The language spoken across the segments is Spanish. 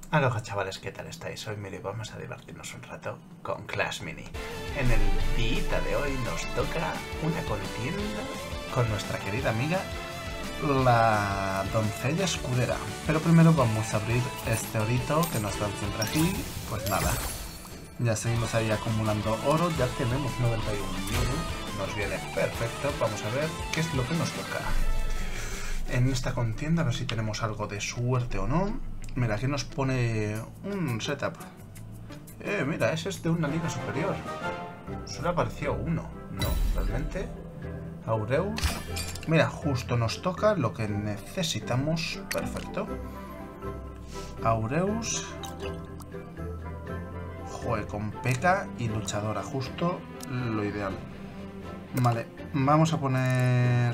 Aloha chavales, ¿qué tal estáis? Hoy Miri, vamos a divertirnos un rato con Clash Mini. En el día de hoy nos toca una contienda con nuestra querida amiga, la doncella escudera. Pero primero vamos a abrir este orito que nos dan siempre aquí. Pues nada, ya seguimos ahí acumulando oro, ya tenemos 91.000. Nos viene perfecto, vamos a ver qué es lo que nos toca en esta contienda, a ver si tenemos algo de suerte o no. Mira, aquí nos pone un setup. Mira, ese es de una liga superior. Solo apareció uno, ¿no? Realmente. Aureus. Mira, justo nos toca lo que necesitamos. Perfecto. Aureus. Joder, con P.E.K.K.A. y luchadora. Justo lo ideal. Vale, vamos a poner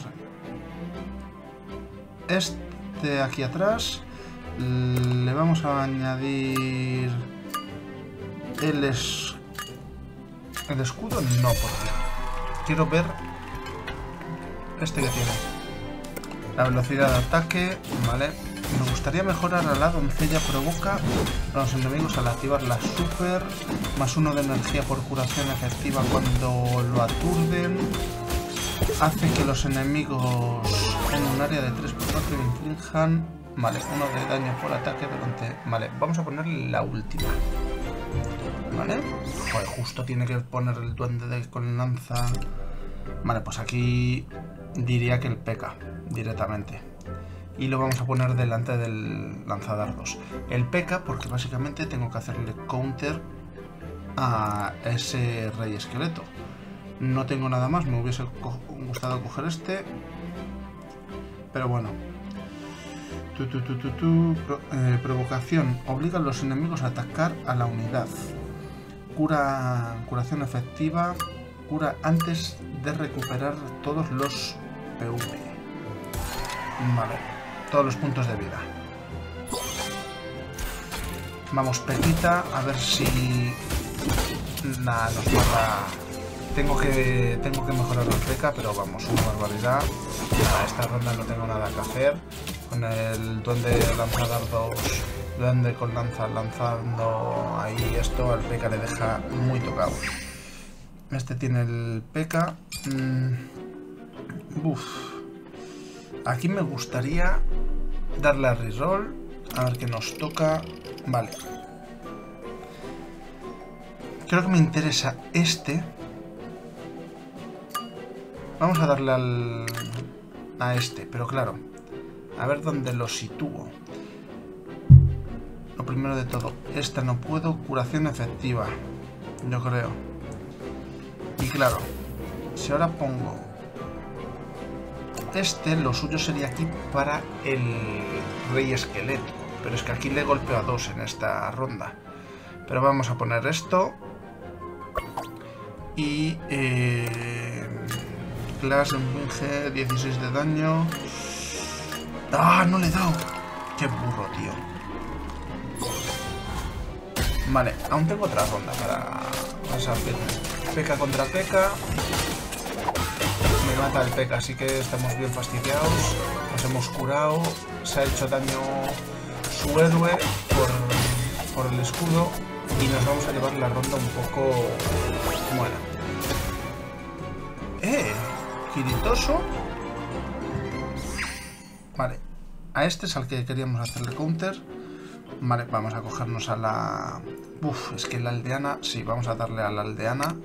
este aquí atrás. Le vamos a añadir el escudo, no, porque quiero ver este que tiene. La velocidad de ataque, vale. Me gustaría mejorar a la doncella, provoca a los enemigos al activar la super, +1 de energía por curación efectiva cuando lo aturden. Hace que los enemigos en un área de 3×4 inflijan, vale, 1 de daño por ataque durante... Vale, vamos a poner la última. Vale, pues justo tiene que poner el duende con lanza. Vale, pues aquí diría que el P.E.K.K.A. directamente. Y lo vamos a poner delante del lanzadardos. El P.E.K.K.A. porque básicamente tengo que hacerle counter a ese rey esqueleto. No tengo nada más, me hubiese gustado coger este. Pero bueno. Provocación. Obliga a los enemigos a atacar a la unidad. Curación efectiva. Cura antes de recuperar todos los PV. Vale. Todos los puntos de vida. Vamos, Pepita. A ver si... Nada, nos mata... Tengo que mejorar la P.E.K.K.A, pero vamos, una barbaridad. Para esta ronda no tengo nada que hacer. Con el duende lanzadardos, duende con lanza lanzando ahí esto, al P.E.K.K.A le deja muy tocado. Este tiene el P.E.K.K.A. Aquí me gustaría darle a reroll, a ver qué nos toca. Vale. Creo que me interesa este. Vamos a darle a este, pero claro, a ver dónde lo sitúo. Lo primero de todo, esta no puedo, curación efectiva, yo creo. Y claro, si ahora pongo este, lo suyo sería aquí para el rey esqueleto. Pero es que aquí le golpeo a 2 en esta ronda. Pero vamos a poner esto. Y... Clash en Winge, 16 de daño. ¡Ah! No le he dado. ¡Qué burro, tío! Vale, aún tengo otra ronda para salirme. P.E.K.K.A contra P.E.K.K.A. Me mata el P.E.K.K.A, así que estamos bien fastidiados. Nos hemos curado. Se ha hecho daño su héroe por el escudo. Y nos vamos a llevar la ronda un poco... Bueno. Kiritoso. Vale. A este es al que queríamos hacerle counter. Vale, vamos a cogernos a la... es que la aldeana... Sí, vamos a darle a la aldeana.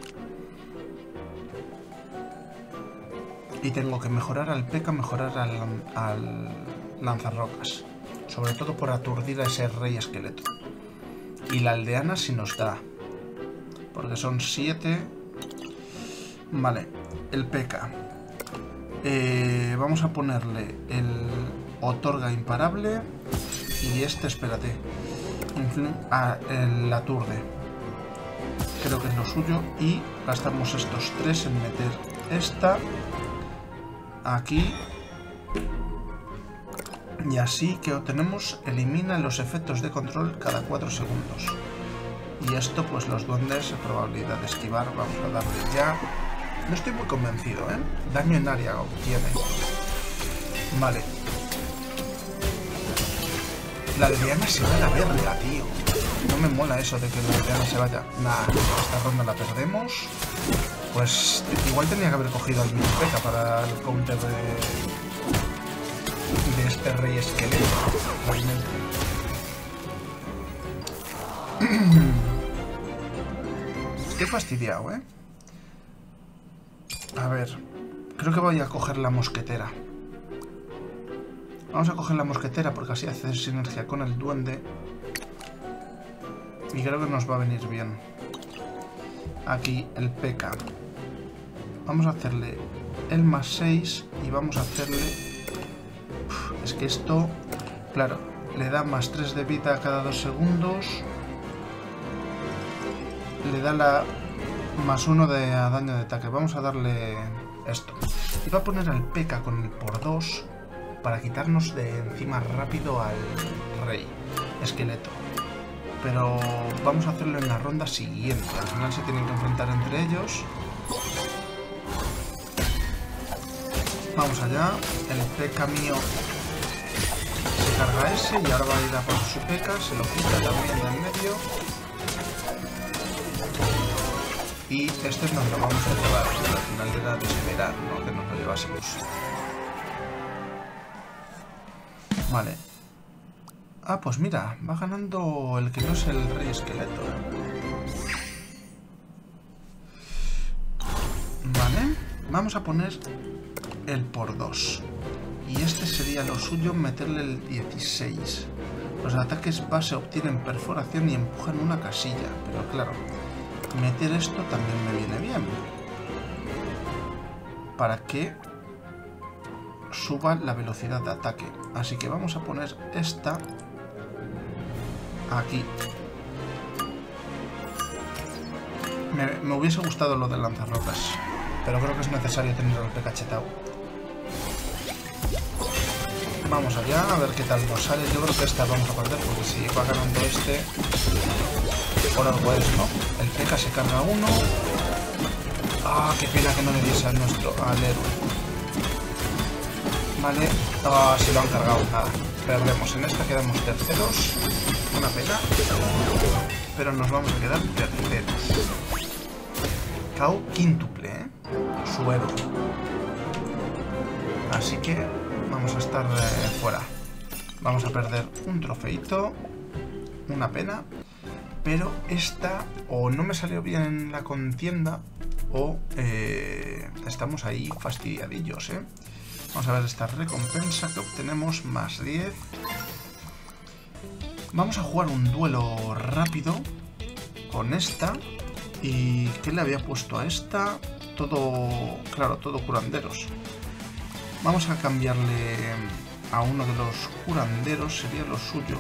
Y tengo que mejorar al P.E.K.K.A, mejorar al lanzarrocas. Sobre todo por aturdir a ese rey esqueleto. Y la aldeana si nos da. Porque son 7. Vale, el P.E.K.K.A. Vamos a ponerle el otorga imparable. Y este, espérate. El aturde. Creo que es lo suyo. Y gastamos estos 3 en meter esta aquí. Y así que obtenemos, elimina los efectos de control cada 4 segundos. Y esto, pues los duendes, probabilidad de esquivar, vamos a darle ya. No estoy muy convencido, ¿eh? Daño en área obtiene. Vale. La aldeana se va a la verga, tío. No me mola eso de que la aldeana se vaya. Nah, esta ronda la perdemos. Pues igual tenía que haber cogido al mini P.E.K.K.A para el counter de este rey esqueleto. Realmente. Estoy fastidiado, ¿eh? A ver, creo que voy a coger la mosquetera. Vamos a coger la mosquetera porque así hace sinergia con el duende. Y creo que nos va a venir bien. Aquí el P.E.K.K.A. Vamos a hacerle el más 6 y vamos a hacerle... es que esto, claro, le da más 3 de vida cada 2 segundos. Le da la más 1 de daño de ataque. Vamos a darle esto. Y va a poner al P.E.K.K.A con el por 2 para quitarnos de encima rápido al rey esqueleto. Pero vamos a hacerlo en la ronda siguiente. Al final se tienen que enfrentar entre ellos. Vamos allá. El P.E.K.K.A mío se carga ese y ahora va a ir a por su P.E.K.K.A. Se lo quita también de en medio. Y este nos lo vamos a llevar. Al final era de esperar, ¿no? Que nos lo llevásemos. Vale. Ah, pues mira, va ganando el que no es el rey esqueleto. Vale. Vamos a poner el por 2. Y este sería lo suyo, meterle el 16. Los ataques base obtienen perforación y empujan una casilla. Pero claro, meter esto también me viene bien. Para que suba la velocidad de ataque. Así que vamos a poner esta aquí. Me hubiese gustado lo del lanzarrocas, pero creo que es necesario tener el P.E.K.K.A chetado. Vamos allá, a ver qué tal nos sale. Yo creo que esta vamos a perder, porque si va ganando este, por algo es, ¿no? El P.E.K.K.A se carga uno. Ah, qué pena que no le diese al héroe. Vale, se lo han cargado, nada. Perdemos, en esta quedamos terceros. Una pena. Pero nos vamos a quedar terceros. KO quíntuple, ¿eh? Su héroe. Así que vamos a estar fuera. Vamos a perder un trofeito. Una pena. Pero esta o no me salió bien en la contienda o estamos ahí fastidiadillos, ¿eh? Vamos a ver esta recompensa que obtenemos, más 10. Vamos a jugar un duelo rápido con esta. ¿Y qué le había puesto a esta? Todo, claro, todo curanderos. Vamos a cambiarle a uno de los curanderos, sería lo suyo.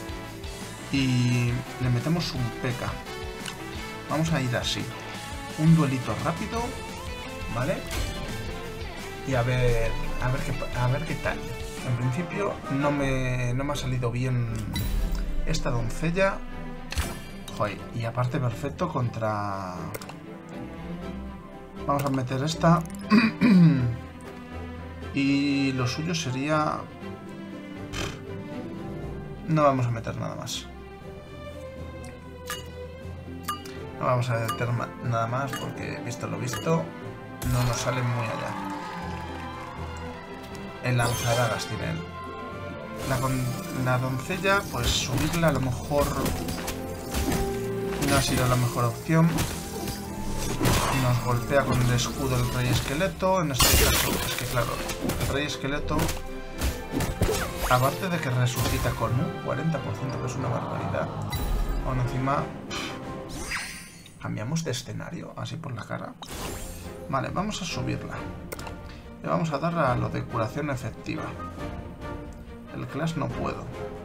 Y le metemos un P.E.K.K.A. Vamos a ir así. Un duelito rápido, ¿vale? Y a ver qué tal. En principio no me ha salido bien esta doncella. Joder, y aparte perfecto contra... Vamos a meter esta. Y lo suyo sería... No vamos a meter nada más. No vamos a meter nada más porque, visto lo visto, no nos sale muy allá. El lanzadagas tiene él. La doncella, pues subirla a lo mejor no ha sido la mejor opción. Nos golpea con el escudo el rey esqueleto. En este caso, es que claro, el rey esqueleto, aparte de que resucita con un 40%, que es una barbaridad, aún encima cambiamos de escenario, así por la cara. Vale, vamos a subirla. Le vamos a dar a lo de curación efectiva. El clash no puedo.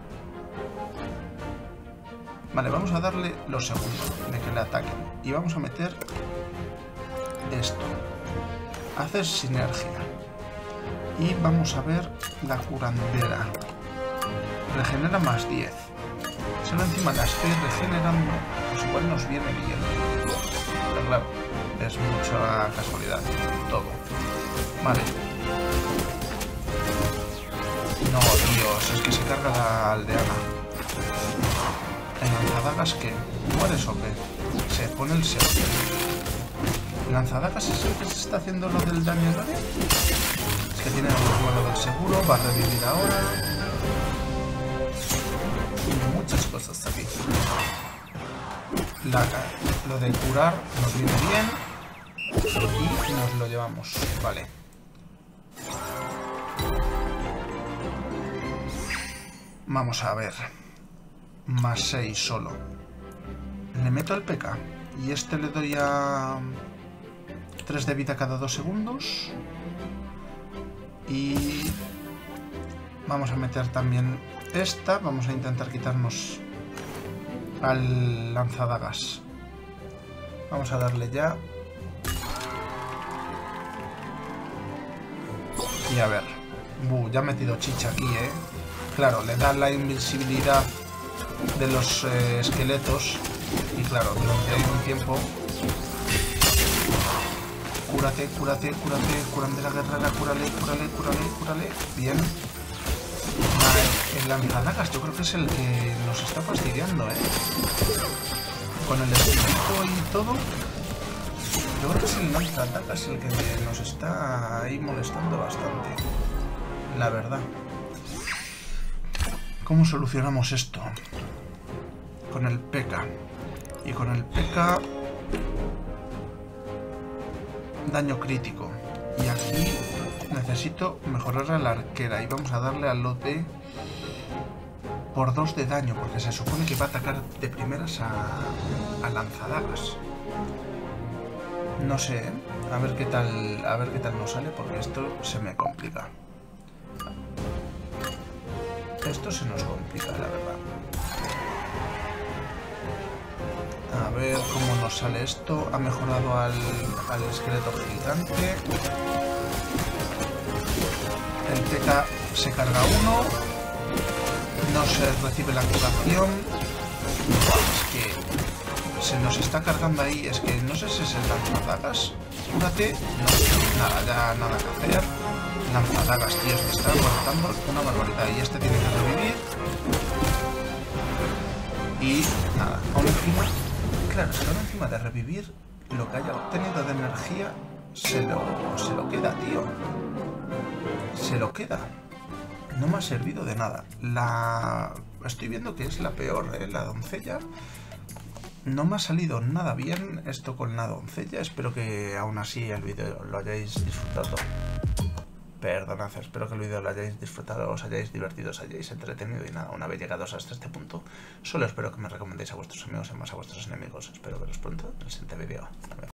Vale, vamos a darle lo segundo, de que le ataquen. Y vamos a meter esto. Hacer sinergia. Y vamos a ver la curandera. Regenera más 10. Si no encima la estoy regenerando, pues igual nos viene bien. Pero claro, es mucha casualidad todo. Vale. No, Dios, es que se carga la aldeana. ¿El lanzadagas qué? ¿Mueres o qué? Se pone el seguro. ¿El lanzadagas es el que se está haciendo lo del daño en área? Es que tiene lo del seguro, va a revivir ahora. Tiene muchas cosas aquí. Lo de curar nos viene bien. Y nos lo llevamos. Vale. Vamos a ver. Más 6 solo. Le meto el PK. Y este le doy a 3 de vida cada 2 segundos. Y vamos a meter también esta. Vamos a intentar quitarnos al lanzadagas. Vamos a darle ya. Y a ver. Ya he metido chicha aquí, Claro, le da la invisibilidad de los esqueletos. Y claro, durante un tiempo... Cúrate, cúrate, cúrate, curande la guerrera, cúrale, cúrale, cúrale, cúrale. Bien. El lanzadagas yo creo que es el que nos está fastidiando, Con el espíritu y todo. Yo creo que es el lanzadagas el que nos está ahí molestando bastante. La verdad. ¿Cómo solucionamos esto? Con el P.K. Y con el P.K. daño crítico. Y aquí necesito mejorar a la arquera. Y vamos a darle al lote por 2 de daño. Porque se supone que va a atacar de primeras a lanzadagas. No sé, a ver qué tal nos sale. Porque esto se me complica. Esto se nos complica, la verdad. A ver cómo nos sale esto. Ha mejorado al esqueleto gigante. El P.K. se carga 1. No se recibe la curación. Es que se nos está cargando ahí. Es que no sé si es el lanzadagas. Cúrate. No, nada, ya nada que hacer. Lanzadagas, tío, es que está aguantando una barbaridad. Y este tiene que revivir. Y nada, aún encima. Claro, es que ahora encima de revivir, lo que haya obtenido de energía se lo queda, tío. Se lo queda. No me ha servido de nada. Estoy viendo que es la peor, la doncella. No me ha salido nada bien esto con la doncella. Espero que aún así el vídeo lo hayáis disfrutado. Perdonad, espero que el vídeo lo hayáis disfrutado, os hayáis divertido, os hayáis entretenido y nada, una vez llegados hasta este punto, solo espero que me recomendéis a vuestros amigos y más a vuestros enemigos. Espero veros pronto en el siguiente vídeo.